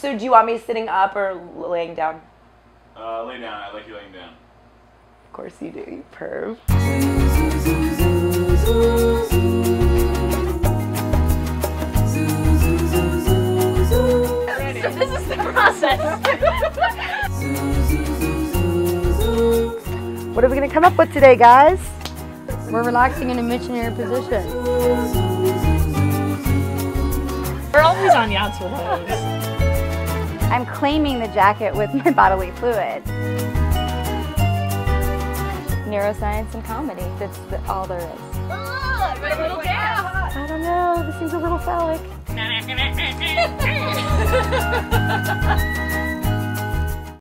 So do you want me sitting up or laying down? Lay down. I like you laying down. Of course you do, you perv. This is the process. What are we gonna come up with today, guys? We're relaxing in a missionary position. We're always on the outs for those. I'm claiming the jacket with my bodily fluids. Neuroscience and comedy. That's all there is. Oh, a little gas. I don't know, this seems a little phallic.